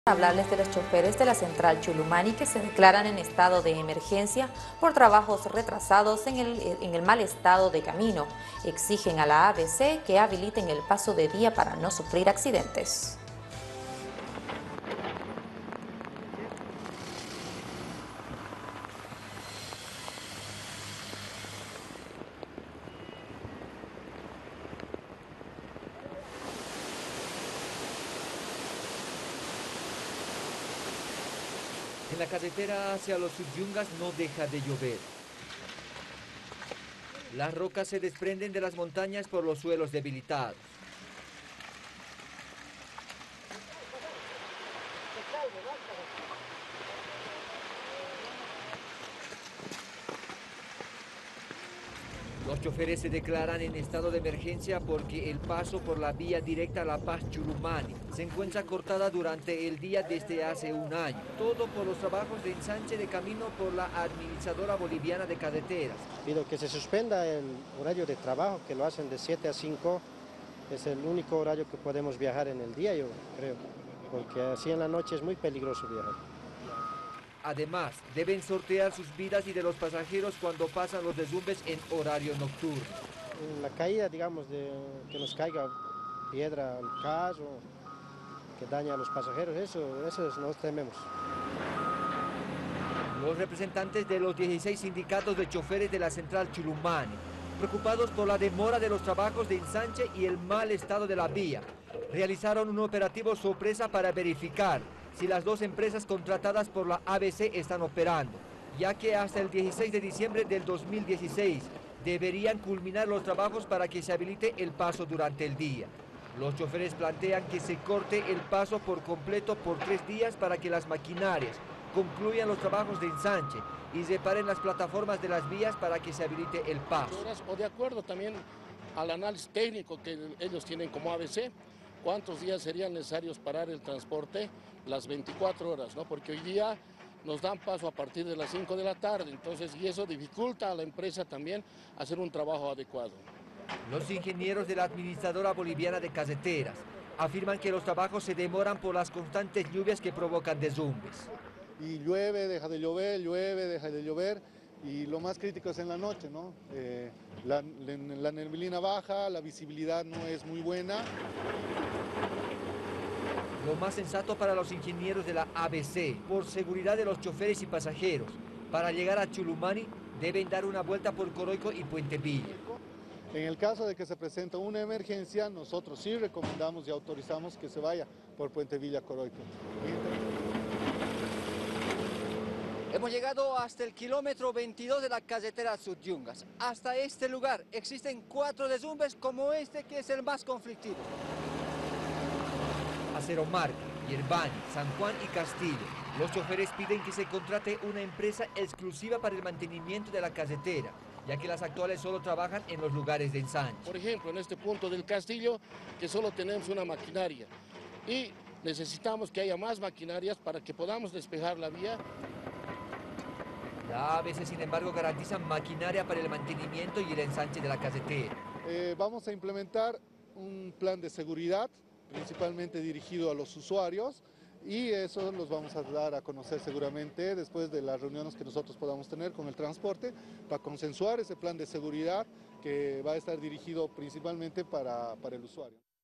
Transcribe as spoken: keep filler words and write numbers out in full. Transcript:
Hablarles de los choferes de la central Chulumani que se declaran en estado de emergencia por trabajos retrasados en el, en el mal estado de camino. Exigen a la A B C que habiliten el paso de día para no sufrir accidentes. En la carretera hacia los Subyungas no deja de llover. Las rocas se desprenden de las montañas por los suelos debilitados. Los choferes se declaran en estado de emergencia porque el paso por la vía directa a La Paz Chulumani se encuentra cortada durante el día desde hace un año. Todo por los trabajos de ensanche de camino por la Administradora Boliviana de Carreteras. Pido que se suspenda el horario de trabajo, que lo hacen de siete a cinco. Es el único horario que podemos viajar en el día, yo creo, porque así en la noche es muy peligroso viajar. Además, deben sortear sus vidas y de los pasajeros cuando pasan los derrumbes en horario nocturno. La caída, digamos, de que nos caiga piedra al carro, que daña a los pasajeros, eso, eso es, nos tememos. Los representantes de los dieciséis sindicatos de choferes de la central Chulumani, preocupados por la demora de los trabajos de ensanche y el mal estado de la vía, realizaron un operativo sorpresa para verificar si las dos empresas contratadas por la A B C están operando, ya que hasta el dieciséis de diciembre del dos mil dieciséis deberían culminar los trabajos para que se habilite el paso durante el día. Los choferes plantean que se corte el paso por completo por tres días para que las maquinarias concluyan los trabajos de ensanche y reparen las plataformas de las vías para que se habilite el paso. O de acuerdo también al análisis técnico que ellos tienen como A B C, cuántos días serían necesarios parar el transporte, las veinticuatro horas, ¿no? Porque hoy día nos dan paso a partir de las cinco de la tarde, entonces, y eso dificulta a la empresa también hacer un trabajo adecuado. Los ingenieros de la Administradora Boliviana de Carreteras afirman que los trabajos se demoran por las constantes lluvias que provocan derrumbes. Y llueve, deja de llover, llueve, deja de llover, y lo más crítico es en la noche, ¿no? Eh, la, la neblina baja, la visibilidad no es muy buena. Lo más sensato para los ingenieros de la A B C, por seguridad de los choferes y pasajeros, para llegar a Chulumani deben dar una vuelta por Coroico y Puente Villa. En el caso de que se presente una emergencia, nosotros sí recomendamos y autorizamos que se vaya por Puente Villa Coroico. Hemos llegado hasta el kilómetro veintidós de la carretera Subyungas. Hasta este lugar existen cuatro derrumbes como este, que es el más conflictivo. Acero Marca, Yerbani, San Juan y Castillo. Los choferes piden que se contrate una empresa exclusiva para el mantenimiento de la carretera, ya que las actuales solo trabajan en los lugares de ensanche. Por ejemplo, en este punto del Castillo, que solo tenemos una maquinaria y necesitamos que haya más maquinarias para que podamos despejar la vía. La A B C, sin embargo, garantiza maquinaria para el mantenimiento y el ensanche de la carretera. Eh, vamos a implementar un plan de seguridad, principalmente dirigido a los usuarios, y eso los vamos a dar a conocer seguramente después de las reuniones que nosotros podamos tener con el transporte, para consensuar ese plan de seguridad que va a estar dirigido principalmente para, para el usuario.